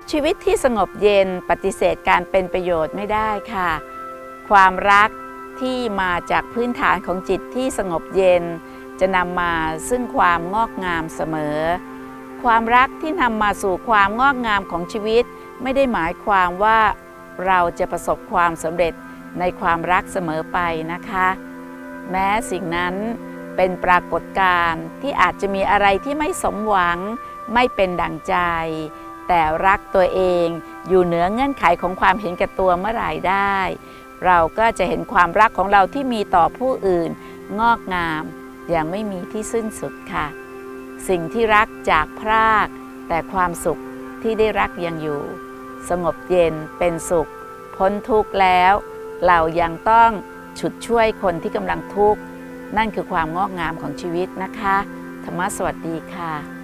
ชีวิตที่สงบเย็นปฏิเสธการเป็นประโยชน์ไม่ได้ค่ะความรักที่มาจากพื้นฐานของจิตที่สงบเย็นจะนำมาซึ่งความงอกงามเสมอความรักที่นำมาสู่ความงอกงามของชีวิตไม่ได้หมายความว่าเราจะประสบความสำเร็จในความรักเสมอไปนะคะแม้สิ่งนั้นเป็นปรากฏการณ์ที่อาจจะมีอะไรที่ไม่สมหวังไม่เป็นดั่งใจแต่รักตัวเองอยู่เหนือเงื่อนไขของความเห็นแก่ตัวเมื่อไหร่ได้เราก็จะเห็นความรักของเราที่มีต่อผู้อื่นงอกงามอย่างไม่มีที่สิ้นสุดค่ะสิ่งที่รักจากพรากแต่ความสุขที่ได้รักยังอยู่สงบเย็นเป็นสุขพ้นทุกข์แล้วเรายังต้องฉุดช่วยคนที่กำลังทุกข์นั่นคือความงอกงามของชีวิตนะคะธรรมะสวัสดีค่ะ